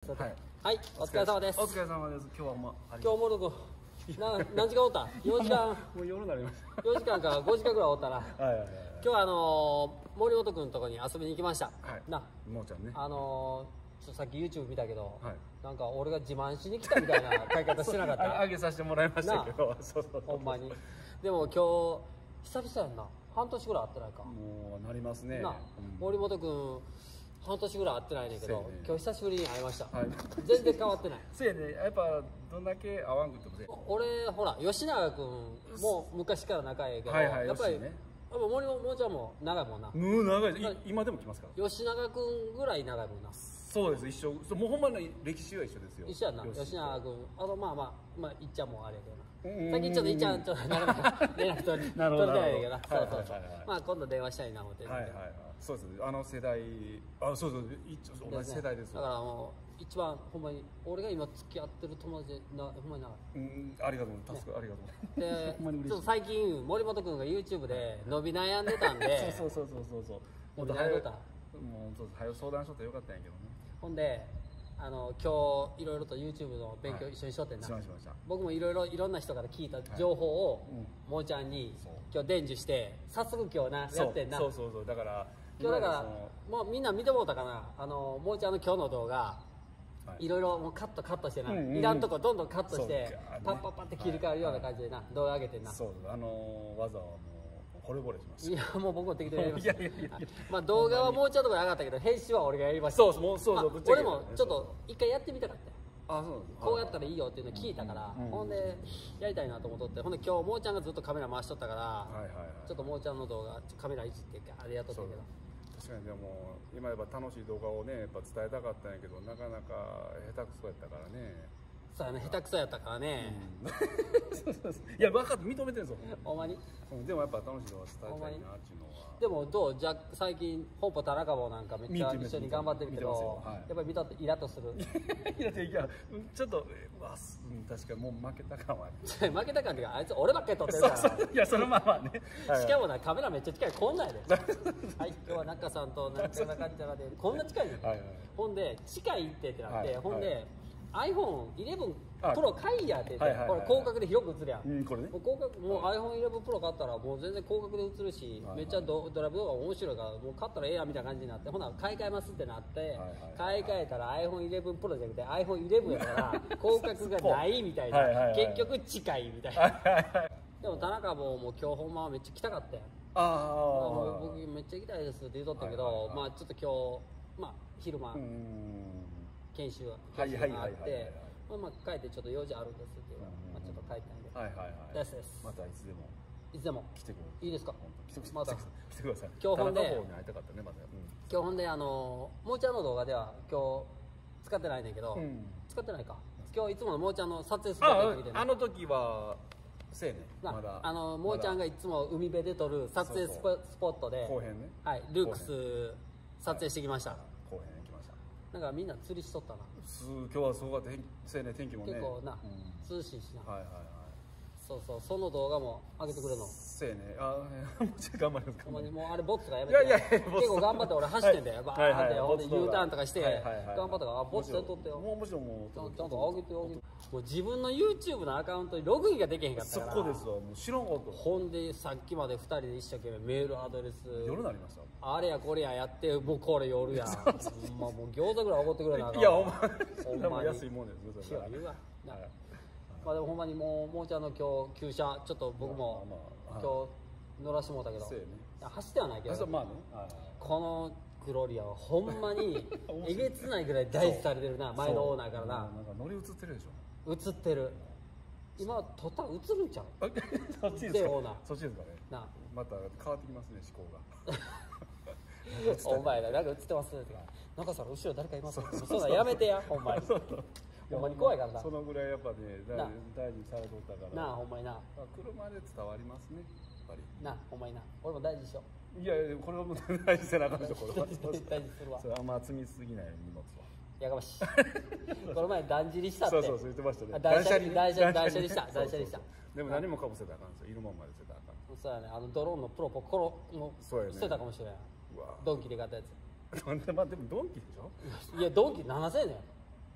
はい、はい、お疲れ様です。 お疲れ様です。今日はほんま今日もどこ何時間おった？4時間もう夜になりました。 4時間か5時間ぐらいおったな。 はいはいはい。 今日は森本君のとこに遊びに行きました。 はい。 な、 もうちゃんね。 ちょっとさっき YouTube 見たけど、 はい、 なんか俺が自慢しに来たみたいな買い方してなかった。 あげさせてもらいましたけど、そうほんまに。でも今日久々やんな。半年ぐらい会ってないか。 もうなりますね。 な、森本君半年ぐらい会ってないねんけど、今日久しぶりに会いました。 はい、 全然変わってない。 せやね、やっぱどんだけ会わんくっても俺ほら吉永君も昔から仲いいけど、 はいはい、 やっぱり森本ちゃんも長いもんな。 もう長い。今でも来ますから。 吉永君ぐらい長いもんな。 そうです、一緒。もうほんまに歴史は一緒ですよ。 一緒やんな。吉永君まあいっちゃんもあれやけどな。最近ちょっといっちゃんちょっとなかなか連絡取りたいんだけどな。そうそうそう。まあ今度電話したいな思って。 はいはいはい。そうです。世代、そう同じ世代です。 だからもう一番ほんまに俺が今付き合ってる友達ほんまに長い。 ありがとう、助かる、ありがとう。 で、ちょっと最近森本君が YouTube で伸び悩んでたんで、 そう。 伸び悩んでた。 もうそう早く相談しとったらよかったんやけどね。 ほんで今日いろいろと YouTube の勉強一緒にしとってんな。僕もいろんな人から聞いた情報をもーちゃんに今日伝授して早速今日なやってんな。 そうだから今日だからもうみんな見てもうたかな。もーちゃんの今日の動画いろいろもうカットしてな、いらんとこどんどんカットしてパッパッパって切り替わるような感じでな動画上げてんな。 そう技はもう惚れ惚れしました。 いやもう僕も適当にやりました。まあ動画はもうちょっとこれ上がったけど編集は俺がやりました。そう俺もちょっと一回やってみたかったよ。こうやったらいいよっていうの聞いたから、ほんでやりたいなと思っとって、ほんで今日もーちゃんがずっとカメラ回しとったから、ちょっともーちゃんの動画カメラいじってあれやっとったけど、 確かにでも今やっぱ楽しい動画をねやっぱ伝えたかったんやけどなかなか下手くそやったからね。 そうやね、下手くそやったからね。 いや分かって認めてるんですよ。 ほんまに。 でもやっぱ楽しい動画伝えたいなっていうのは。 でもどうじゃ最近本舗田中坊なんかめっちゃ一緒に頑張ってるけど、やっぱり見たってイラッとする。 いやちょっと確かにもう負けた感はある。負けた感っていうかあいつ俺ばっかり撮ってるから。 いやそのままね。 しかもなカメラめっちゃ近いこんなんやで。はい今日は中さんとなんちゃらかんちゃらでこんな近いね。ほんで近いってなってほんで。iPhone11 Pro 買いやって言ってこれ広角で広く映るやん。これねもう iPhone11 Pro 買ったらもう全然広角で映るしめっちゃドライブ動画面白いからもう買ったらええやんみたいな感じになってほな買い替えますってなって買い替えたら iPhone11 Pro じゃなくて iPhone11 やから広角がないみたいな結局近いみたいな。でも田中も今日ほんまはめっちゃ来たかったやん。僕めっちゃ行きたいですって言うとったけどまあちょっと今日昼間研修があって帰ってちょっと用事あるんですっていうちょっと帰ったんでですまたいつでも来てください。 いいですか。 また来てください。 今日ほんで今日もーちゃんの動画では今日使ってないねんけど使ってないか今日いつものもーちゃんの撮影スポットに来てあの時はせえねまだもーちゃんがいつも海辺で撮る撮影スポットで後編ねルークス撮影してきました。 後編来ました。 なんかみんな釣りしとったな。 今日はすごかった天気もね結構な涼しいしな。そうその動画も上げてくれるの。 せえねもちろん頑張ります。 もうあれボッツがやめて結構頑張って俺走ってんだよバーってほんで U ターンとかして頑張ったからボッツで撮ってよ。 もちろんもうちゃんと上げてもう自分の YouTube のアカウントにログインができへんかったからそこですわもう知らんこと。 ほんでさっきまで2人で一生懸命メールアドレス夜なりました。 あれやこれややってもうこれ夜やもう餃子ぐらいおごってくれなあかん。 いやほんま安いもんですよ。 言うわまあでもほんまにもーちゃんの今日旧車ちょっと僕も今日乗らしてもらったけど走ってはないけどこのグロリアはほんまにえげつないぐらい大事されてるな前のオーナーからな。 なんか乗り移ってるでしょ。 映ってる今撮ったら映るんちゃう。 そっちですか。 オーナーそっちですかね。また変わってきますね思考が。お前らなんか映ってますってか中さん後ろ誰かいますそうだやめてやほんまに。ほんまに怖いからな。 そのぐらいやっぱね大事にされとったからなあほんまにな車で伝わりますねやっぱりなほんまにな俺も大事でしょ。 いやこれはもう大事せなあかんでしょ。これは大事するわ。 それあんま積みすぎない荷物はやかましい。この前だんじりしたって。 そう言ってましたね。 断捨離した。 でも何もかぶせたらあかんですよ。いるもんまで捨てたらあかん。 そうやねドローンのプロポコロも捨てたかもしれない。ドンキで買ったやつ。 でもドンキでしょ。 いやドンキ7000円や。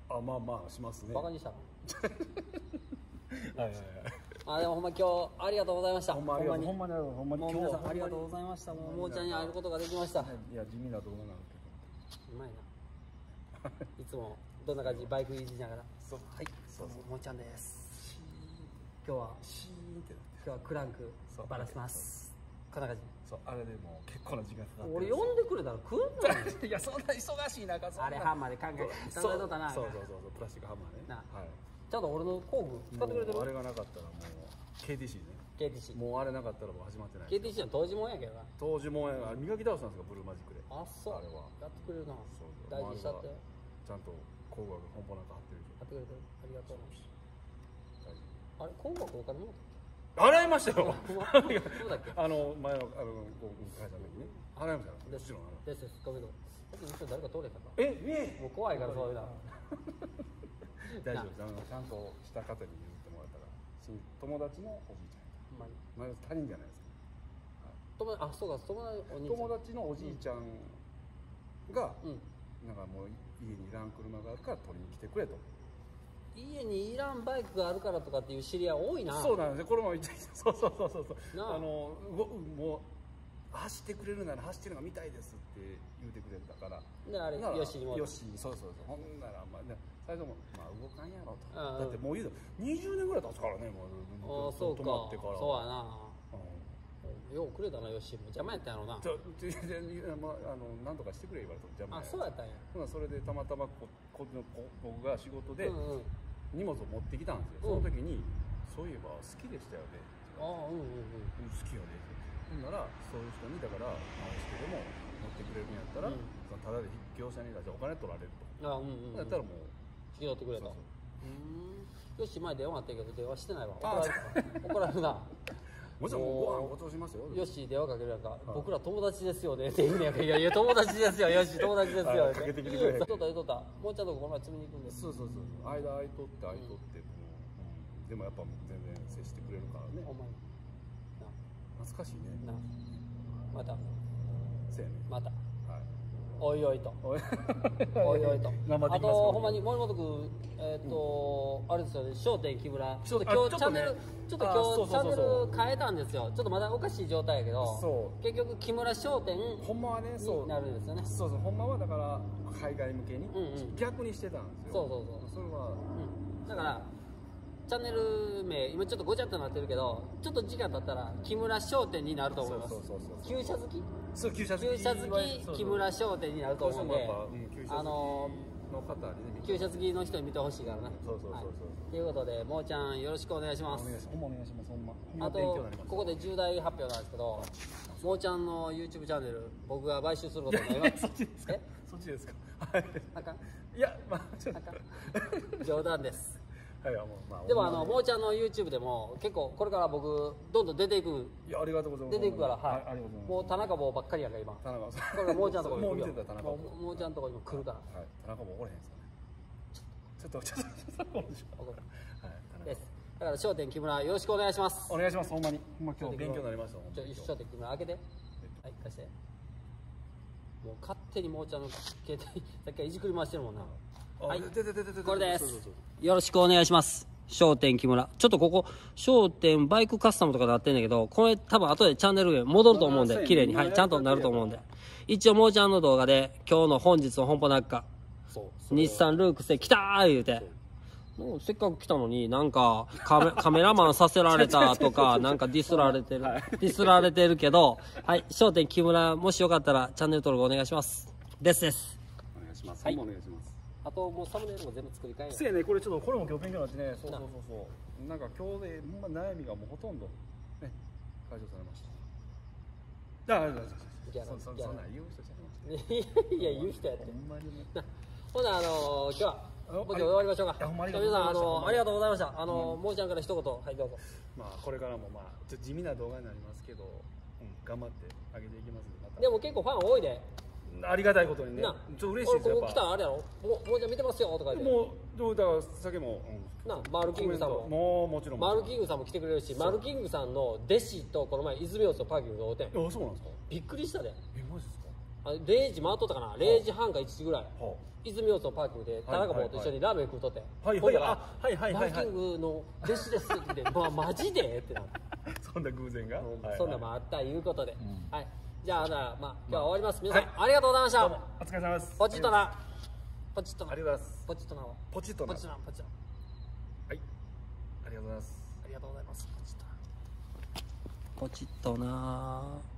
あ、まあまあしますね。 バカにしたのはいはいはい。 あ、でもほんま今日ありがとうございました。 ほんまにほんまにもう皆さんありがとうございました。もうもーちゃんに会えることができました。 いや地味な動画なんですけうまいな。いつもどんな感じバイクいじりながら。 そうはい。どうももーちゃんです。今日はシーンってなって。 今日はクランクバラします。こんな感じ。 そう、あれでもう結構な時間かかって。 俺呼んでくれたら来んの？ いやそんな忙しい中あれハンマーで考えて考えとったな。 そうプラスチックハンマーね。はい。 ちょっと俺の工具使ってくれてる？ あれがなかったらもう KTC ね。 KTC。 もうあれなかったらもう始まってない。 KTC は当時もんやけどな。 当時もんや、磨き倒したんですかブルーマジックで。 あ、そう。 あれは。 やってくれるな。大事にしたって。 ちゃんと工具が本邦なんか貼ってる。 貼ってくれてる。ありがとう。あれ工具はお金も払いましたよ。 そうだっけ？ 前の会社の時ね。払いましたよ。もちろん。 です。ごめんごめん。だって誰か通れたか。もう怖いからそういうの。 大丈夫。ちゃんとした方に譲ってもらったから。友達のおじいちゃん。まあ他人じゃないですか。 あ、そうか。 友達のおじいちゃんがなんかもう家にいらん車があるから取りに来てくれと。 家にいらんバイクがあるからとかっていう知り合い多いな。 そうなんですよ。これもそうもう走ってくれるなら走ってるのが見たいですって言うてくれたから。 であれよしにも。 よし、そう。ほんならまあ最初もまあ動かんやろと。だってもう言うと20年ぐらい経つからねもう。 そうか。 止まってから。 そうやな。ようくれたなよしも邪魔やったんやろうな。 なんとかしてくれ言われた邪魔や。 あ、そうやったんや。 それでたまたま僕が仕事で。荷物を持ってきたんですよ。その時にそういえば好きでしたよね。好きよね。ほんならそういう人にだから直してでも持ってくれるんやったらただで業者に出してお金取られると。やったらもう引き取ってくれた。よし前電話あったけど電話してないわ。怒られるな。 もちろんご飯ごちそうしますよ。 よし電話かけるやんか。僕ら友達ですよねって言うんやけど、いや友達ですよ。よし友達ですよ。かけてきてくれ。とったもうちゃんとこの前積みに行くんです。 そう。間空いとってでもやっぱ全然接してくれるからね。懐かしいね。 また。 せやね。 また。おいおいと。あとほんまに森本君あれですよね。笑点木村。ちょっと今日チャンネル変えたんですよ。ちょっとまだおかしい状態やけど。結局木村笑点ほんまはねになるんですよね。 そうほんまはだから海外向けに逆にしてたんですよ。 そう。 それはだからチャンネル名今ちょっとごちゃっとなってるけど、ちょっっと時間経ったら木村商店になると思います。旧車好き？ そう、旧車好き木村商店になると思うんで、旧車好きの人に見てほしいからね。ということで、もーちゃんよろしくお願いします。あとここで重大発表なんですけど、もーちゃんの YouTube チャンネル僕が買収することになります。 そっちですか？はい。 あかん？ いや、まあちょっと冗談です。でももーちゃんの YouTube でも結構これから僕どんどん出ていく。 いや、ありがとうございます。 出ていくから、はい。もう田中坊ばっかりやから今。田中さん。これもーちゃんのとこに来るよ。もーちゃんのとこにも来るから。 はい。田中坊怒れへんすかね。ちょっと。 です。だから笑点木村よろしくお願いします。 お願いします。ほんまに。今日勉強になりました。 笑点木村開けて。はい、貸して。もう勝手にもーちゃんの携帯さっきからいじくり回してるもんな。はい、これです。よろしくお願いします。笑点木村。ちょっとここ、笑点バイクカスタムとかなってんだけど、これ多分後でチャンネル名戻ると思うんで、綺麗に、はい、ちゃんとなると思うんで。一応、もーちゃんの動画で、今日の本日の本舗中、日産ルークスで来たー言うて、もうせっかく来たのに、なんかカメラマンさせられたとか、なんかディスられてるけど、はい、笑点木村、もしよかったらチャンネル登録お願いします。です。 お願いします。はい、お願いします。 あともうサムネイルも全部作り替える。 そうやね、これちょっとこれも今日勉強になってね、そう。なんか今日でほんま悩みがもうほとんどね解消されました。そんな言う人じゃない。 いや言う人やって。ほな今日は僕終わりましょうか。皆さんありがとうございました。もーちゃんから一言はいどうぞ。 まあこれからもまあちょっと地味な動画になりますけど、頑張って上げていきますんで。 でも結構ファン多いで。 ありがたいことにね。ちょっと嬉しいですよ。 ここ来たらあれやろ。もーちゃん見てますよとか言って。 もうだから先もマールキングさんも。 もちろん。 マールキングさんも来てくれるし、マールキングさんの弟子とこの前泉大津のパーキングで会うてん。 そうなんですか。 びっくりしたで。 マジですか。 0時回っとったかな。0時半か1時ぐらい。 泉大津のパーキングで田中坊と一緒にラーメン食うとって、 はいほんだらはいはいはいバイキングの弟子ですって言ってまあマジでってなってそんな偶然がそんなもあったいうことで、はい、じゃあまあ今日は終わります。皆さんありがとうございました。 お疲れ様です。 ポチッとなポチッとなありがとうございます。 ポチッとなポチッとなポチッとなポチッとな、 はい、ありがとうございます。 ありがとうございます。ポチッとなポチッとな。